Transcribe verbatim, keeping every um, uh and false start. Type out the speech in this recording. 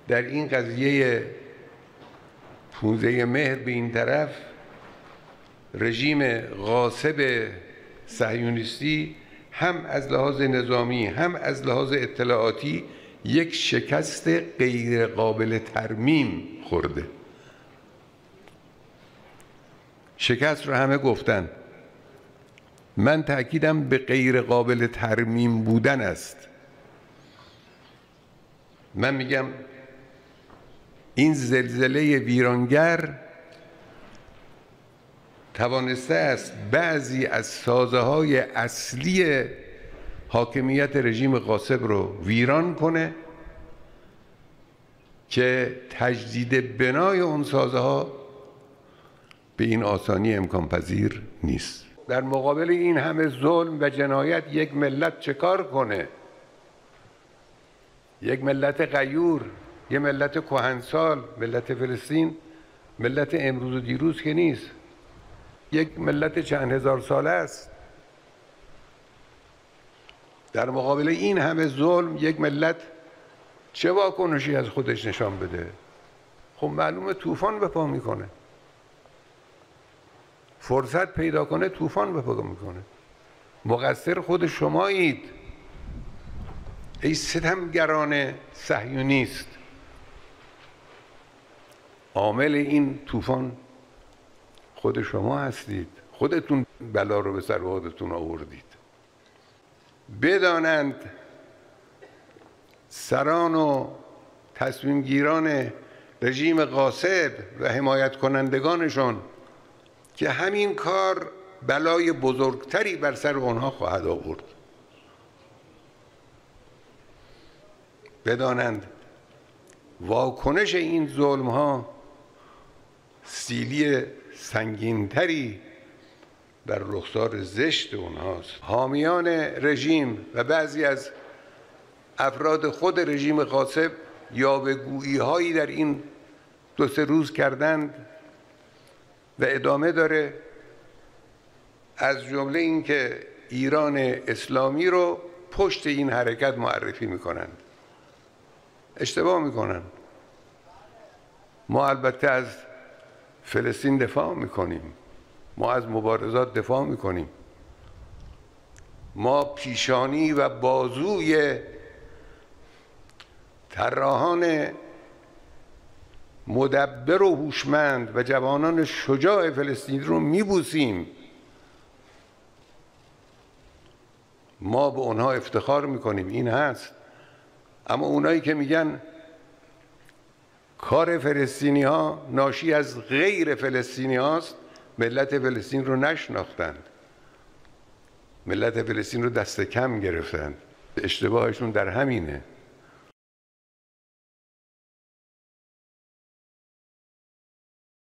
در این قضیه پانزده مهر به این طرف رژیم غاصب صهیونیستی هم از لحاظ نظامی هم از لحاظ اطلاعاتی یک شکست غیر قابل ترمیم خورده. شکست رو همه گفتن، من تأکیدم به غیر قابل ترمیم بودن است. من میگم این زلزله ویرانگر توانسته است بعضی از سازه‌های اصلی حاکمیت رژیم غاصب رو ویران کنه که تجدید بنای اون سازه‌ها به این آسانی امکان پذیر نیست. در مقابل این همه ظلم و جنایت یک ملت چه کار کنه؟ یک ملت غیور، یک ملت کهنسال، ملت فلسطین ملت امروز و دیروز که نیست، یک ملت چند هزار ساله است. در مقابل این همه ظلم یک ملت چه واکنشی از خودش نشان بده؟ خب معلومه طوفان به پا میکنه، فرصت پیدا کنه طوفان به پا میکنه. مقصر خود شمایید ای ستمگران صهیونیست. عامل این طوفان خود شما هستید، خودتون بلا رو به سر خودتون آوردید. بدانند سران و تصمیم گیران رژیم غاصب و حمایت کنندگانشون که همین کار بلای بزرگتری بر سر آنها خواهد آورد. بدانند واکنش این ظلم ها سیلی سنگینتری بر رخسار زشت اونهاست. حامیان رژیم و بعضی از افراد خود رژیم غاصب یاوه‌گویی هایی در این دو سه روز کردند و ادامه داره، از جمله اینکه ایران اسلامی رو پشت این حرکت معرفی میکنند. اشتباه میکنن. ما البته از فلسطین دفاع میکنیم، ما از مبارزات دفاع میکنیم، ما پیشانی و بازوی طراحان مدبر و هوشمند و جوانان شجاع فلسطین رو میبوسیم. ما به اونها افتخار میکنیم، این هست. اما اونایی که میگن کار فلسطینی ها ناشی از غیر فلسطینی هاست، ملت فلسطین رو نشناختند، ملت فلسطین رو دست کم گرفتند. اشتباهشون در همینه.